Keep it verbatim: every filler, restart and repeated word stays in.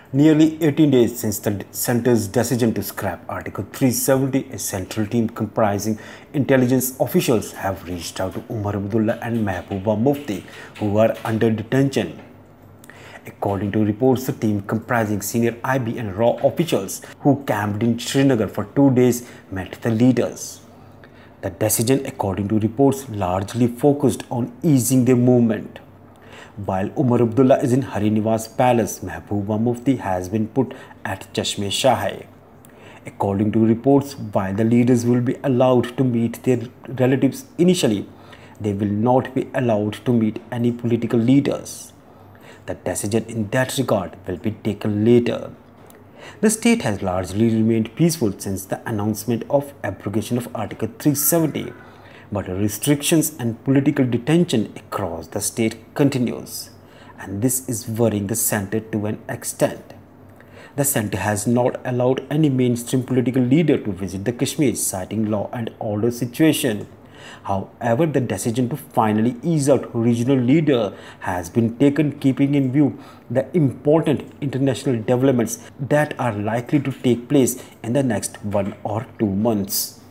Nearly eighteen days since the center's decision to scrap Article three seventy, a central team comprising intelligence officials have reached out to Umar Abdullah and Mehbooba Mufti, who are under detention. According to reports, the team comprising senior I B and R A W officials who camped in Srinagar for two days met the leaders. The decision, according to reports, largely focused on easing their movement. While Umar Abdullah is in Hari Niwas Palace, Mehbooba Mufti has been put at Chashme Shahi. According to reports, while the leaders will be allowed to meet their relatives initially, they will not be allowed to meet any political leaders. The decision in that regard will be taken later. The state has largely remained peaceful since the announcement of abrogation of Article three seventy, but restrictions and political detention across the state continues, and this is worrying the center to an extent. The center has not allowed any mainstream political leader to visit the Kashmir, citing law and order situation. However, the decision to finally ease out regional leader has been taken keeping in view the important international developments that are likely to take place in the next one or two months.